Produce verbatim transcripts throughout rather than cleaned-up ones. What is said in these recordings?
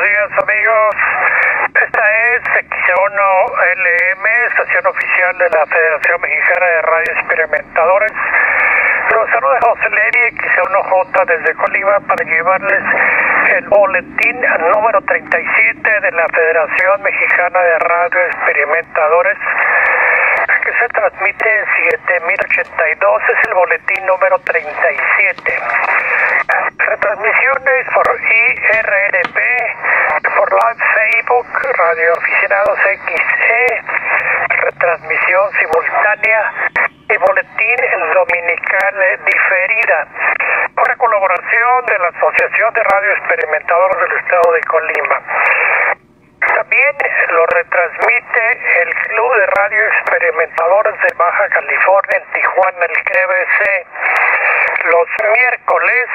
días, amigos. Esta es X uno L M, estación oficial de la Federación Mexicana de Radio Experimentadores. Los saluda José Leri, X uno J desde Colima, para llevarles el boletín número treinta y siete de la Federación Mexicana de Radio Experimentadores, que se transmite en siete mil ochenta y dos. Es el boletín número treinta y siete. Retransmisiones por I R L P, por Live Facebook, Radio Aficionados X E, retransmisión simultánea y boletín dominical diferida. Una colaboración de la Asociación de Radio Experimentadores del Estado de Colima. También lo retransmite el Club de Radio Experimentadores de Baja California en Tijuana, el C B C, los miércoles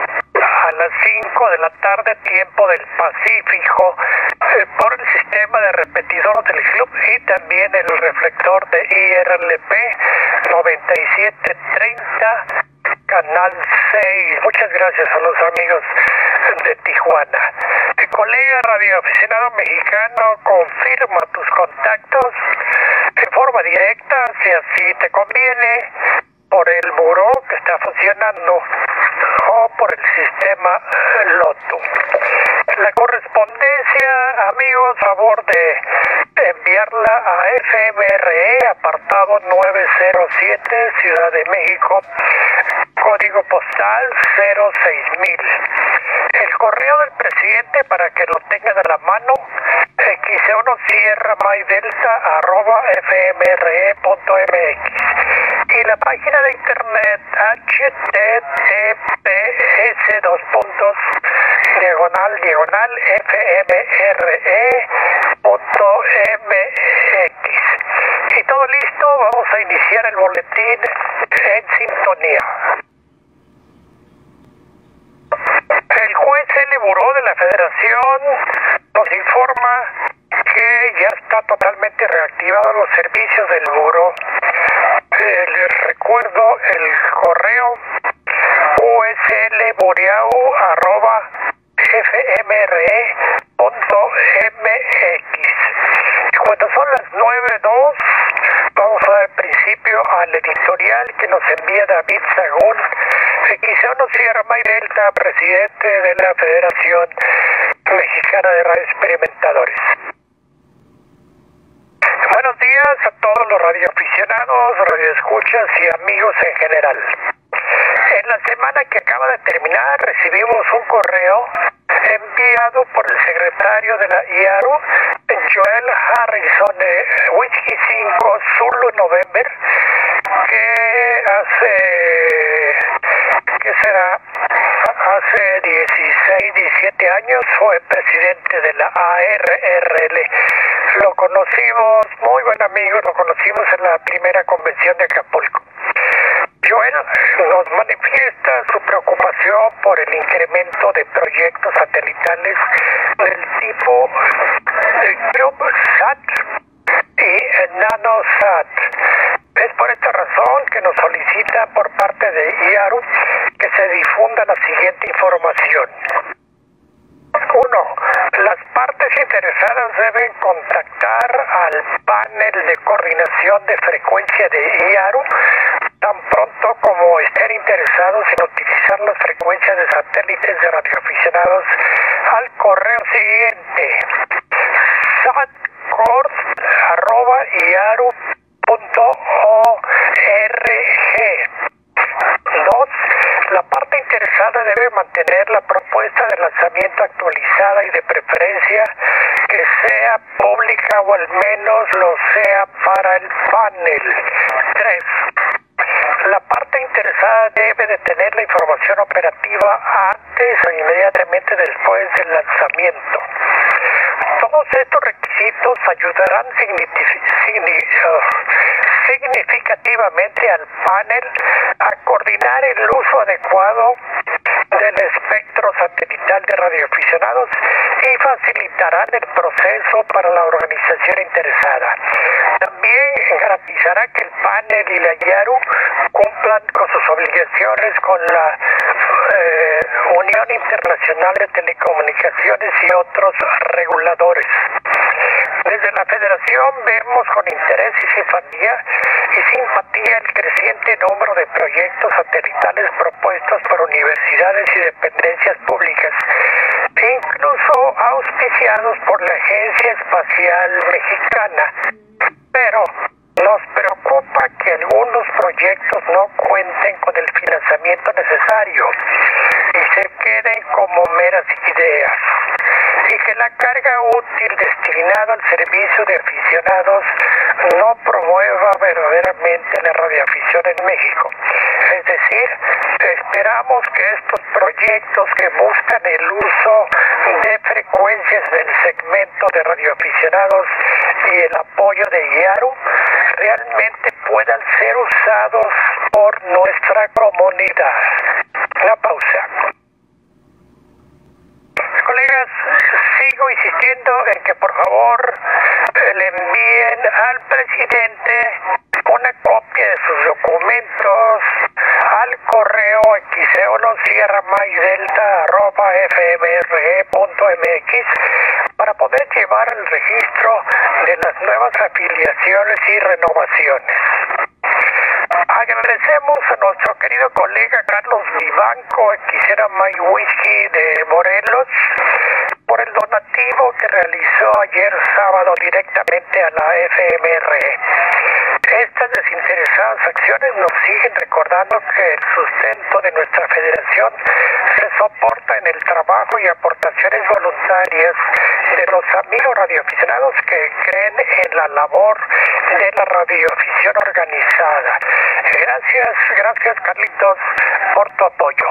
a las cinco de la tarde, tiempo del Pacífico, eh, por el sistema de repetidor del club, y también el reflector de I R L P noventa y siete treinta, canal seis. Muchas gracias a los amigos de Tijuana. El colega radioaficionado mexicano, confirma tus contactos en forma directa, si así te conviene, por el buró que está funcionando o por el sistema Loto. La correspondencia, amigos, favor de enviarla a F M R E, apartado nueve cero siete, Ciudad de México, código postal cero seis mil. El correo del presidente, para que lo tengan a la mano, X uno Sierra May Delta arroba F M R E punto M X. Y la página de internet H T T P S dos puntos diagonal diagonal F M R E punto M X. Y todo listo, vamos a iniciar el boletín en sintonía. El juez L. Buró de la Federación nos informa que ya está totalmente reactivado los servicios del Buró. Eh, les recuerdo el correo U S L buriau arroba F M R E punto M X. Y cuando son las nueve dos, vamos a dar principio al editorial que nos envía David Sagún, X uno Sierra May Delta, presidente de la Federación Mexicana de Radio Experimentadores. Buenos días a todos los radioaficionados, radioescuchas y amigos en general. En la semana que acaba de terminar recibimos un correo enviado por el secretario de la I A R U, Joel Harrison, de Whiskey cinco Zulu November, que hace, ¿qué será? Hace dieciséis, diecisiete años fue presidente de la A R R L. Lo conocimos, muy buen amigo, lo conocimos en la primera convención de Acapulco. Joel nos manifiesta su preocupación por el incremento de proyectos satelitales del tipo de CubeSat y NanoSat. Es por esta razón que nos solicita por parte de I A R U que se difunda la siguiente información. Uno, las partes interesadas deben contactar al panel de coordinación de frecuencia de I A R U tan pronto como estén interesados en utilizar las frecuencias de satélites de radioaficionados al correo siguiente: satcord arroba I A R U punto org. Dos, la parte interesada debe mantener la propuesta de lanzamiento actualizada y de preferencia que sea pública o al menos lo sea para el panel. Tres, la parte interesada debe de tener la información operativa antes o inmediatamente después del lanzamiento. Todos estos requisitos ayudarán significativamente al panel a coordinar el uso adecuado del espectro satelital de radioaficionados y facilitarán el proceso para la organización interesada. También También garantizará que el panel y la Yaru cumplan con sus obligaciones con la eh, Unión Internacional de Telecomunicaciones y otros reguladores. Desde la Federación vemos con interés y simpatía, y simpatía el creciente número de proyectos satelitales propuestos por universidades y dependencias públicas, incluso auspiciados por la Agencia Espacial Mexicana. Pero nos preocupa que algunos proyectos no cuenten con el financiamiento necesario y se queden como meras ideas, y que la carga útil destinada al servicio de aficionados no promueva verdaderamente la radioafición en México. Es decir, esperamos que estos proyectos que buscan el uso de frecuencias del segmento de radioaficionados y el apoyo de Yaru realmente puedan ser usados por nuestra comunidad. La pausa. Colegas, sigo insistiendo en que por favor le envíen al presidente una copia de sus documentos al correo equis uno sierra mike delta arroba f m r e punto m x para poder llevar el registro de las nuevas afiliaciones y renovaciones. Agradecemos a nuestro querido colega Carlos Vivanco, quisiera My Whisky de Morelos, por el donativo que realizó ayer sábado directamente a la F M R E. Estas desinteresadas acciones nos siguen recordando que el sustento de nuestra federación se soporta en el trabajo y aportaciones voluntarias de los amigos radioaficionados que creen en la labor de la radioafición organizada. Gracias, gracias Carlitos por tu apoyo.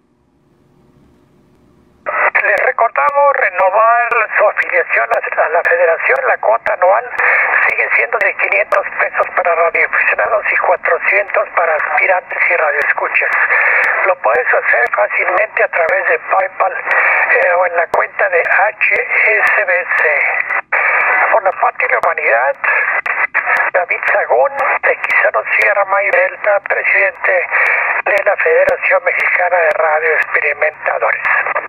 Les recordamos renovar su afiliación a la federación. La cuota anual sigue siendo de quinientos pesos para radioaficionados y cuatrocientos para aspirantes y radioescuchas. Lo puedes hacer fácilmente a través de PayPal eh, o en la cuenta de H S B C. Por la patria y la humanidad, David Sagún, de Quizano Sierra May Delta, presidente de la Federación Mexicana de Radio Experimentadores.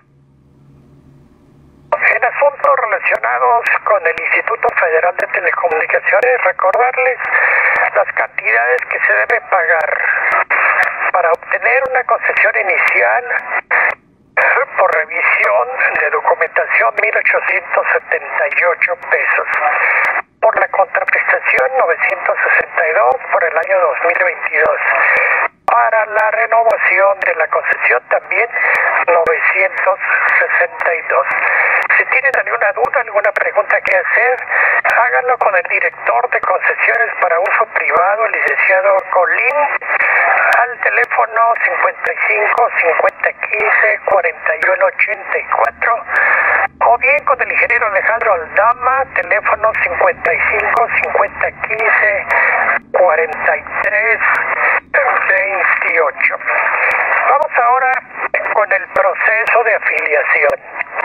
En asuntos relacionados con el Instituto Federal de Telecomunicaciones, recordarles las cantidades que se deben pagar para obtener una concesión inicial por revisión de documentación mil ochocientos setenta y ocho pesos, por la contraprestación novecientos sesenta y dos por el año dos mil veintidós. Para la renovación de la concesión también novecientos sesenta y dos. Si tienen alguna duda, alguna pregunta que hacer, háganlo con el director de concesiones para uso privado, el licenciado Colín, al teléfono cincuenta y cinco, cincuenta, quince, cuarenta y uno, ochenta y cuatro, o bien con el ingeniero Alejandro Aldama, teléfono cincuenta y cinco, cincuenta, quince, cuarenta y tres, veintiocho. Vamos ahora con el proceso de afiliación.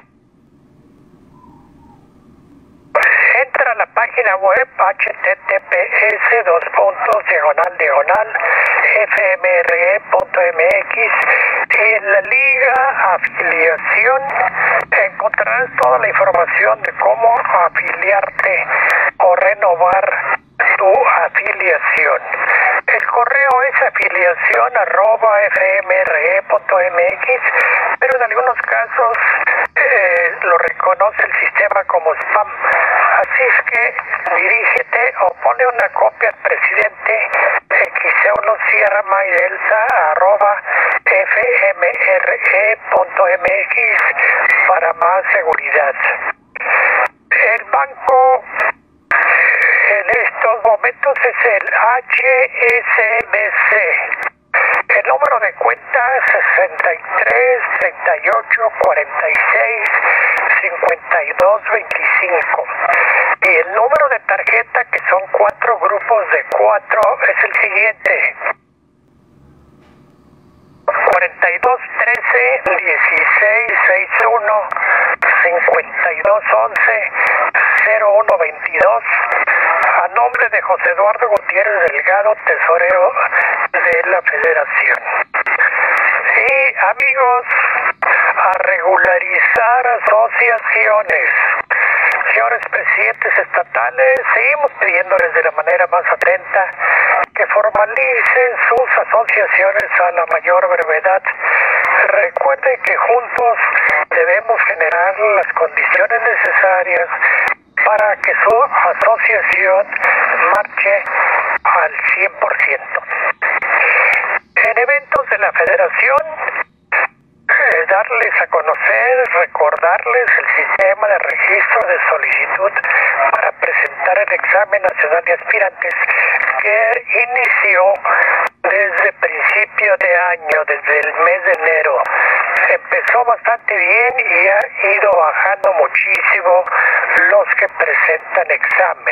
Entra a la página web h t t p s dos puntos diagonal diagonal f m r e punto m x. En la liga afiliación encontrarás toda la información de cómo afiliarte o renovar tu afiliación. El correo es afiliación arroba f m r e punto m x, pero en algunos casos eh, lo reconoce el sistema como spam. Así es que dirígete o pone una copia al presidente equis uno sierra may delta arroba f m r e punto m x para más seguridad. El banco en estos momentos es el H S B C. El número de cuenta sesenta y tres, treinta y ocho, cuarenta y seis, cincuenta y dos, veinticinco. Y el número de tarjeta, que son cuatro grupos de cuatro, es el siguiente: cuarenta y dos, trece, dieciséis, sesenta y uno, cincuenta y dos, once, cero uno, veintidós. nombre de José Eduardo Gutiérrez Delgado, tesorero de la Federación. Y amigos, a regularizar asociaciones. Señores presidentes estatales, seguimos pidiéndoles de la manera más atenta que formalicen sus asociaciones a la mayor brevedad. Recuerde que juntos debemos generar las condiciones necesarias para que su asociación marche al cien por ciento. En eventos de la Federación, eh, darles a conocer, recordarles el sistema de registro de solicitud para presentar el examen nacional de aspirantes que inició desde principio de año, desde el mes de enero. Empezó bastante bien y ha ido bajando muchísimo los que presentan examen.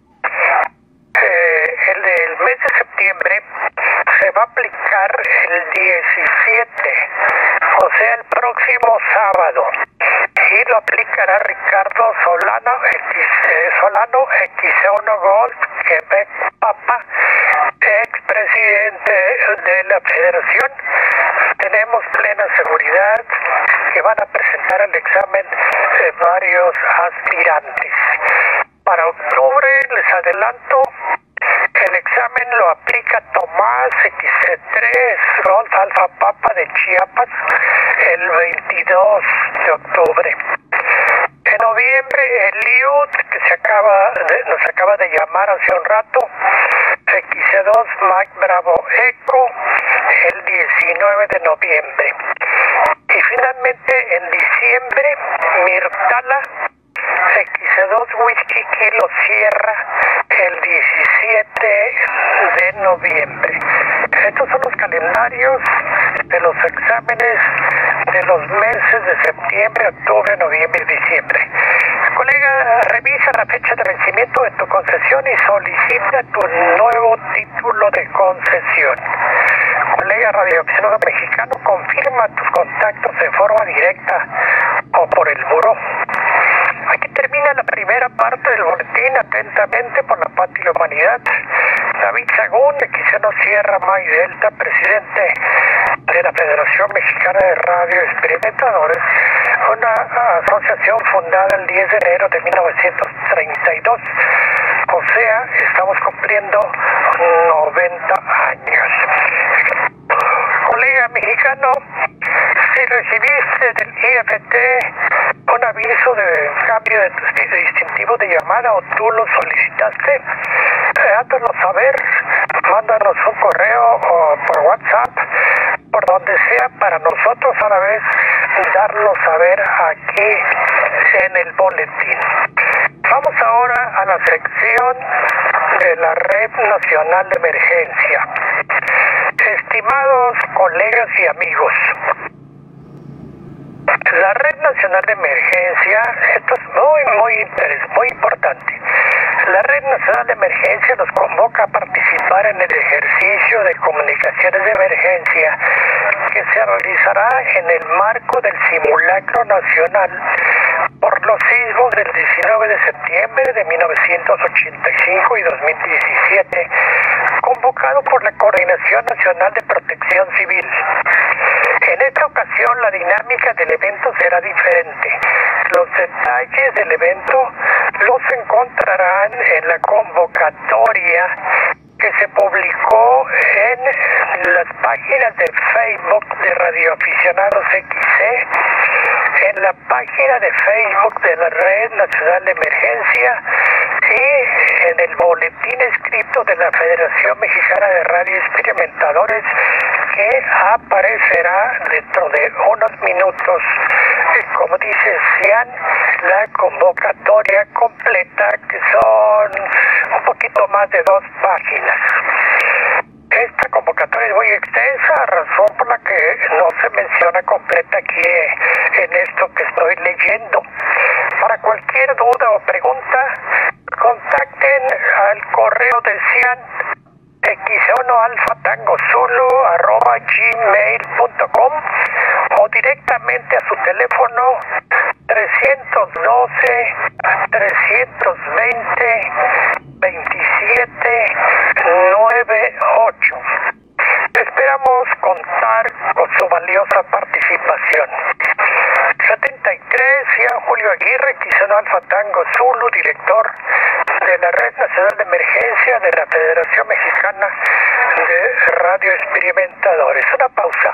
Eh, el del mes de septiembre se va a aplicar el diecisiete, o sea, el próximo sábado, y lo aplicará Ricardo Solano X, eh, Solano X uno Golf, Quebec Papa, expresidente de la Federación. Tenemos plena seguridad que van a presentar el examen eh, varios aspirantes. Para octubre, les adelanto, el examen lo aplica Tomás X tres Golf Alfa Papa de Chiapas el veintidós de octubre. En noviembre, el I U T, que se acaba de, nos acaba de llamar hace un rato, X dos Mike Bravo Eco, el diecinueve de noviembre. Y finalmente, en diciembre, Mirtala, X dos Whisky Kilo Sierra, el diecisiete de noviembre. Estos son los calendarios de los exámenes de los meses de septiembre, octubre, noviembre y diciembre. Colega, revisa la fecha de vencimiento de tu concesión y solicita tu nuevo título de concesión. Colega radioaficionado mexicano, confirma tus contactos de forma directa o por el buró. Aquí termina la primera parte del boletín. Atentamente, por la patria y la humanidad, David Sagún, X uno Sierra May Delta, presidente de la Federación Mexicana de Radio Experimentadores, una asociación fundada el diez de enero de mil novecientos treinta y dos. O sea, estamos cumpliendo noventa años. Colega mexicano, si recibiste del I F T un aviso de cambio de, de distintivo de llamada o tú lo solicitaste, háganos saber, mándanos un correo o por WhatsApp, por donde sea, para nosotros a la vez darlo saber aquí en el boletín. Vamos ahora a la sección de la Red Nacional de Emergencia. Estimados colegas y amigos, la Red Nacional de Emergencia, esto es muy, muy interesante, muy importante. La Red Nacional de Emergencia nos convoca a participar en el ejercicio de comunicaciones de emergencia que se realizará en el marco del simulacro nacional por los sismos del diecinueve de septiembre de mil novecientos ochenta y cinco y dos mil diecisiete, convocado por la Coordinación Nacional de Protección Civil. En esta ocasión la dinámica del evento será diferente. Los detalles del evento los encontrarán en la convocatoria que se publicó en las páginas de Facebook de Radioaficionados X C, en la página de Facebook de la Red Nacional de Emergencia y en el boletín escrito de la Federación Mexicana de Radio Experimentadores, que aparecerá dentro de unos minutos. Como dice Cian, la convocatoria completa, que son un poquito más de dos páginas. Esta convocatoria es muy extensa, razón por la que no se menciona completa aquí en esto que estoy leyendo. Para cualquier duda o pregunta, contacten al correo de Cian, X uno Alfa Tango Zulu arroba gmail punto com, o directamente a su teléfono trescientos doce, trescientos veinte, veinticinco siete nueve ocho. Esperamos contar con su valiosa participación. setenta y tres, Ian Julio Aguirre, Quizono Alfa Tango Zulu, director de la Red Nacional de Emergencia de la Federación Mexicana de Radio Experimentadores. Una pausa.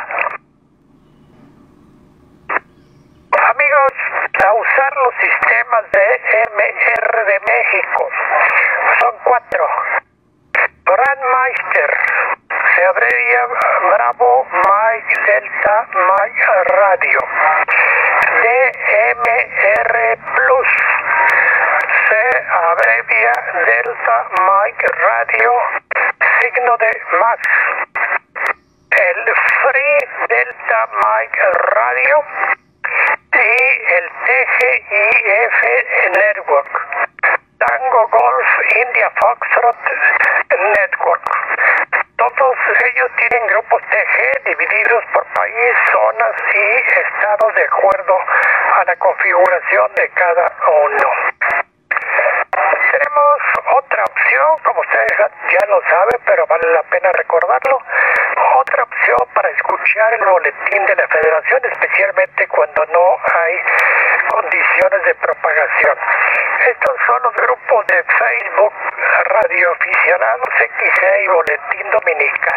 Amigos, a usar los sistemas de M R de México. Son cuatro. Brandmeister, se abrevia Bravo Mike Delta Mike Radio. D M R Plus, se abrevia Delta Mike Radio, signo de más. El Free Delta Mike Radio y el T G I F Network, Tango Golf India Foxtrot Network. Todos ellos tienen grupos T G divididos por país, zonas y estados de acuerdo a la configuración de cada uno. Tenemos otra opción, como ustedes ya lo saben, pero vale la pena recordarlo. Otra opción para escuchar el boletín de la Federación, especialmente cuando no hay condiciones de propagación. Estos son los grupos de Facebook Radio Aficionados X E y Boletín Dominical.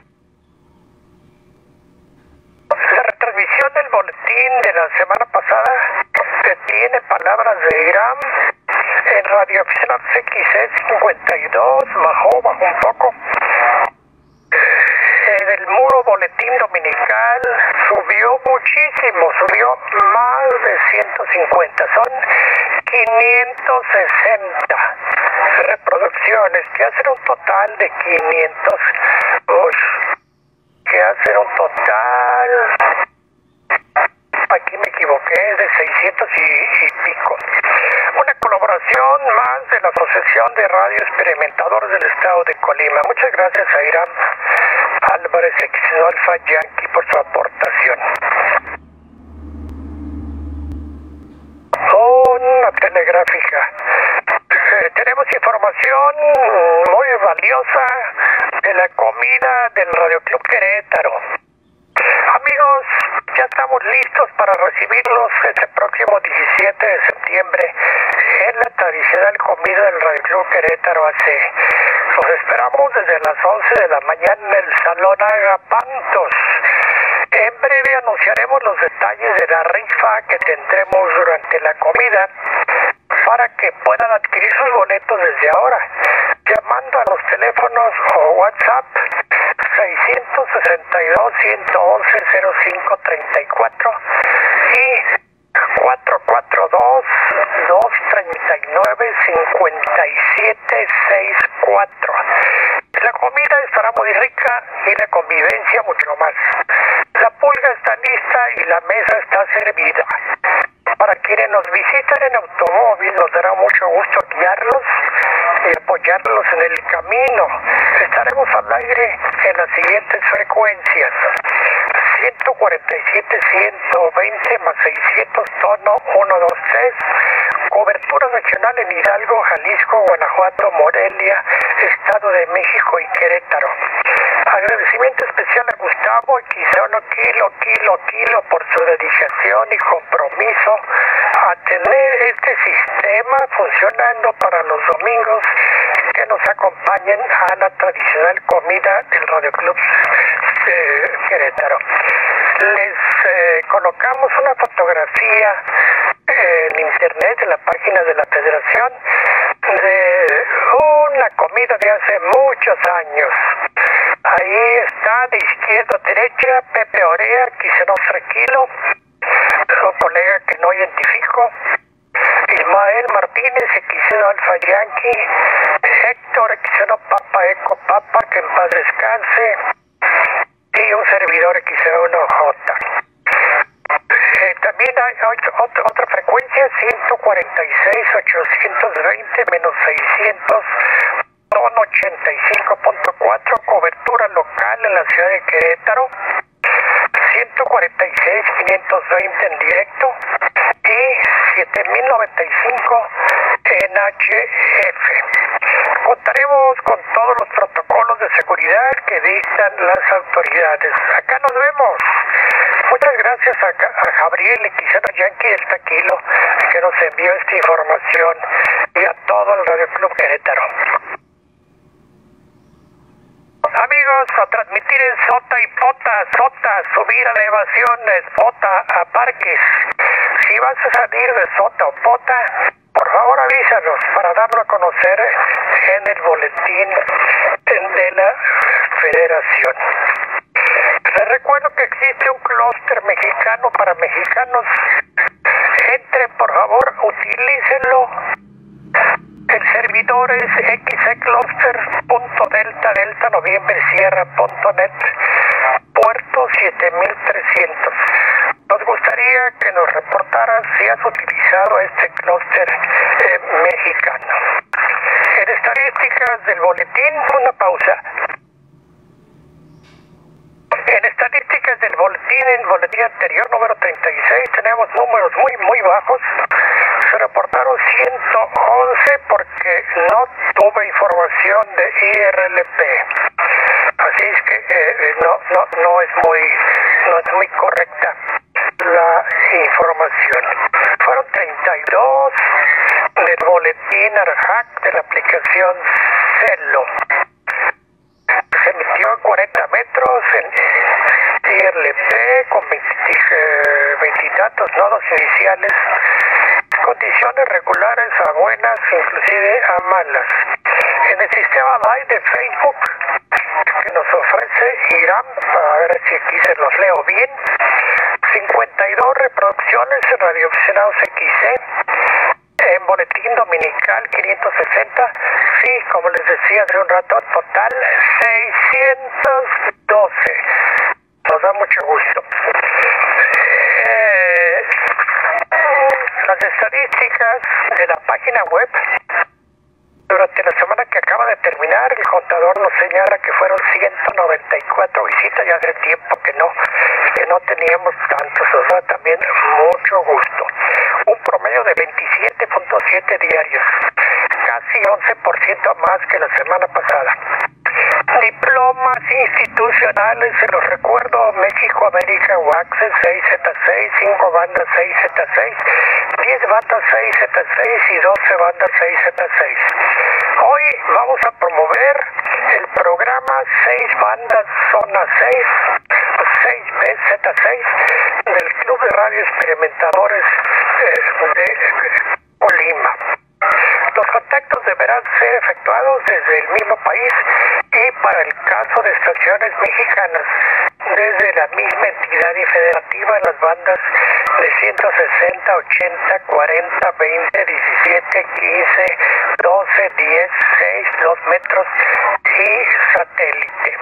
La retransmisión del boletín de la semana pasada tiene palabras de Irán en Radio Aficionados X E cincuenta y dos, bajó, bajó un poco. Del muro boletín dominical subió muchísimo, subió más de ciento cincuenta, son quinientos sesenta reproducciones, que hacen un total de quinientos, uy, que hacen un total, aquí me equivoqué, de seiscientos y, y pico. Una colaboración más de la Asociación de Radio Experimentadores del Estado de Colima. Muchas gracias a Irán Álvarez X Alfa Yankee por su aportación. Una telegráfica. Eh, tenemos información muy valiosa de la comida del Radio Club Querétaro. Amigos, ya estamos listos para recibirlos este próximo diecisiete de septiembre en la tradicional comida del Radio Club Querétaro A C. Los esperamos desde las once de la mañana en el Salón Agapantos. En breve anunciaremos los detalles de la rifa que tendremos durante la comida para que puedan adquirir sus boletos desde ahora, llamando a los teléfonos o WhatsApp seiscientos sesenta y dos, ciento once, cero cinco treinta y cuatro y cuatro cuatro dos, dos treinta y nueve, cincuenta y siete sesenta y cuatro. La comida estará muy rica y la convivencia mucho más. La pulga está lista y la mesa está servida. Para quienes nos visitan en automóvil, nos dará mucho gusto guiarlos y apoyarlos en el camino. Estaremos al aire en las siguientes frecuencias: ciento cuarenta y siete, ciento veinte más seiscientos, tono ciento veintitrés, cobertura nacional en Hidalgo, Jalisco, Guanajuato, Morelia, Estado de México y Querétaro. Agradecimiento especial a Gustavo Quizono Kilo, Kilo, Kilo por su dedicación y compromiso a tener este sistema funcionando para los domingos que nos acompañen a la tradicional comida del Radio Club eh, Querétaro. Les eh, colocamos una fotografía eh, en internet, en la página de la Federación, de una comida de hace muchos años. Ahí está, de izquierda a derecha, Pepe Orea, Quizono Tranquilo, un colega que no identifico, Ismael Martínez, Quizono Alfa Yankee, Héctor, Quizono Papa Eco Papa, que en paz descanse, y un servidor Quizono J. Eh, también hay otra, otra, otra frecuencia, ciento cuarenta y seis, ochocientos veinte menos seiscientos, tono ochenta y cinco punto cuatro, cobertura local en la ciudad de Querétaro, ciento cuarenta y seis, quinientos veinte en directo y siete mil noventa y cinco en H F. Contaremos con todos los protocolos de seguridad que dictan las autoridades. Acá nos vemos. Muchas gracias a, a Gabriel Equizano Yankee del Taquilo, que nos envió esta información, y a todo el Radio Club Querétaro. Amigos, a transmitir en Sota y Pota, Sota, subir a elevaciones, Pota a parques. Si vas a salir de Sota o Pota, por favor avísanos para darlo a conocer en el boletín de la Federación. Les recuerdo que existe un clúster mexicano para mexicanos. Entren, por favor, utilícenlo. El servidor es xecluster punto delta delta noviembre sierra punto net, puerto siete mil trescientos. Nos gustaría que nos reportaras si has utilizado este clúster eh, mexicano. En estadísticas del boletín, una pausa. En estadísticas del boletín, en el boletín anterior, número treinta y seis, tenemos números muy, muy bajos. Se reportaron ciento once porque no tuve información de I R L P. Así es que eh, no, no, no es muy, no es muy correcta la información. Fueron treinta y dos del boletín ARHAC de la aplicación Celo. Se emitió a cuarenta metros en I R L P con veintitantos nodos iniciales, condiciones regulares a buenas, inclusive a malas. En el sistema B A I de Facebook que nos ofrece Irán, a ver si aquí se los leo bien, cincuenta y dos reproducciones en radioaficionados X C, en boletín dominical quinientos sesenta, sí, como les decía hace un rato, total seiscientos doce. Nos da mucho gusto. Eh, las estadísticas de la página web durante la semana que acaba de terminar, el contador nos señala que fueron ciento noventa y cuatro visitas, ya hace tiempo que no, que no teníamos tantos, o sea, también mucho gusto. Un promedio de veintisiete punto siete diarios, casi once por ciento más que la semana pasada. Diplomas institucionales, se los recuerdo: México América U A C seis Z seis, cinco bandas seis Z seis, diez bandas seis Z seis y doce bandas seis Z seis. Hoy vamos a promover el programa seis bandas Zona seis, seis B Z seis del Club de Radio Experimentadores eh, de Colima. Los contactos deberán ser efectuados desde el mismo país y, para el caso de estaciones mexicanas, desde la misma entidad y federativa en las bandas de ciento sesenta, ochenta, cuarenta, veinte, diecisiete, quince, doce, diez, seis, dos metros y satélite.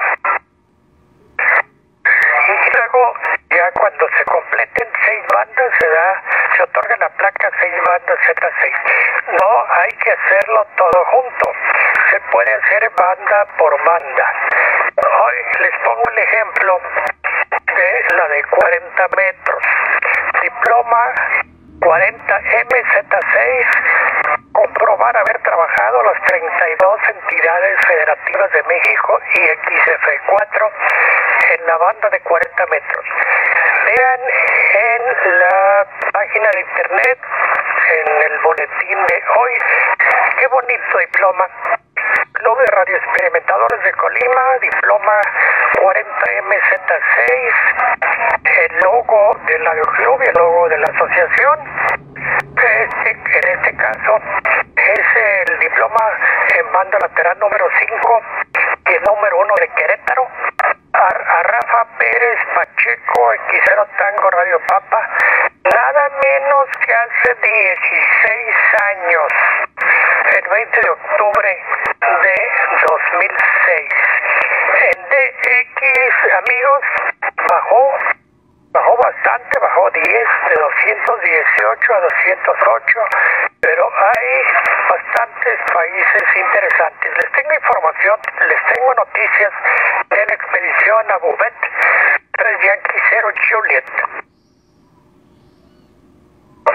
Y luego, ya cuando se completen seis bandas, se da, se otorga la placa seis bandas Z seis. No hay que hacerlo todo junto, se puede hacer banda por banda. Hoy les pongo el ejemplo de la de cuarenta metros. Diploma cuarenta M Z seis, comprobar haber trabajado las treinta y dos entidades federativas de México y X F cuatro en la banda de cuarenta metros. Vean en la página de internet, en el boletín de hoy, qué bonito diploma. Club de Radio Experimentadores de Colima, diploma cuarenta M Z seis, el logo del club y el logo de la asociación. Este, en este caso es el diploma en banda lateral número cinco y el número uno de Querétaro. A, a Rafa Pérez Pacheco, Xero Tango Radio Papa, nada menos que hace dieciséis años, el veinte de octubre de dos mil seis. En D X, amigos, bajó, bajó bastante, bajó diez, de doscientos dieciocho a doscientos ocho, pero hay bastantes países interesantes. Les tengo información, les tengo noticias de la expedición a Bouvet, tres Yankee cero Juliet.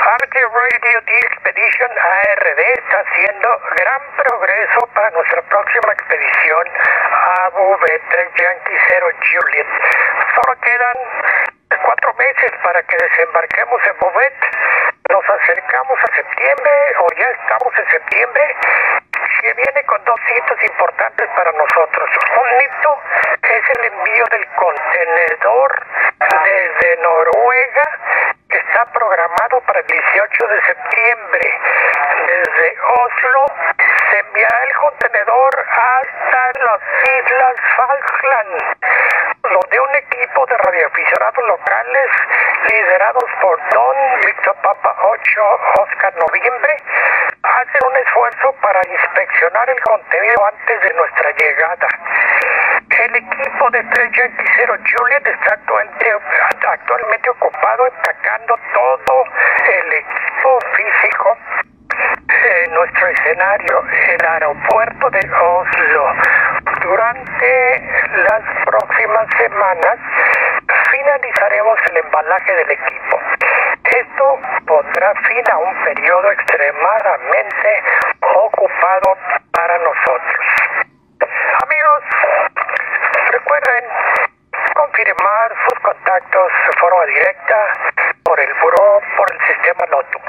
Amateur Radio Expedition A R D está haciendo gran progreso para nuestra próxima expedición a Bouvet tres Yankee cero Juliet. Solo quedan cuatro meses para que desembarquemos en Bouvet. Nos acercamos a septiembre, o ya estamos en septiembre, que viene con dos hitos importantes para nosotros. Un hito es el envío del contenedor desde Noruega, que está programado para el dieciocho de septiembre. Desde Oslo se enviará el contenedor hasta las Islas Falkland, donde un equipo de radioaficionados locales, liderados por Don Víctor Papa ocho Oscar Noviembre, hacen un esfuerzo para inspeccionar el contenido antes de nuestra llegada. El equipo de tres Yankee cero Juliet está actualmente, actualmente ocupado empacando todo el equipo físico en nuestro escenario, el aeropuerto de Oslo. Durante las próximas semanas finalizaremos el embalaje del equipo. Esto pondrá fin a un periodo extremadamente ocupado para nosotros. Amigos, recuerden confirmar sus contactos de forma directa por el buró, por el sistema Loto.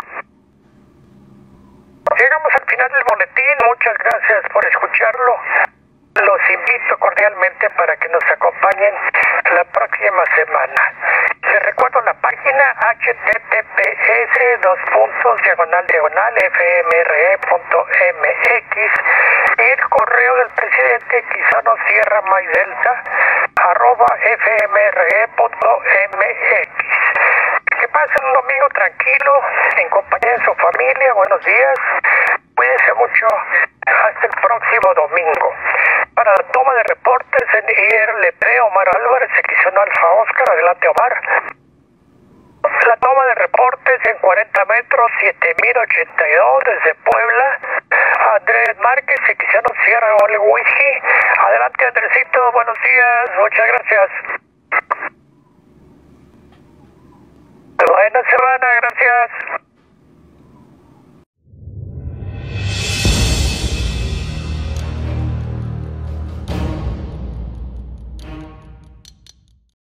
Llegamos al final del boletín. Muchas gracias por escucharlo. Los invito cordialmente para que nos acompañen la próxima semana. Les recuerdo la página h t t p s dos puntos diagonal diagonal f m r e punto m x y el correo del presidente Quizano Sierra Maidelta arroba f m r e punto m x. Que pasen un domingo tranquilo en compañía de su familia. Buenos días. Cuídense mucho. Hasta el próximo domingo. Para la toma de reportes en I R L P, Omar Álvarez, X uno Alfa Oscar. Adelante, Omar. La toma de reportes en cuarenta metros, siete mil ochenta y dos desde Puebla. Andrés Márquez, X uno Sierra Ole Whisky. Adelante, Andresito. Buenos días. Muchas gracias. Buena semana. Gracias.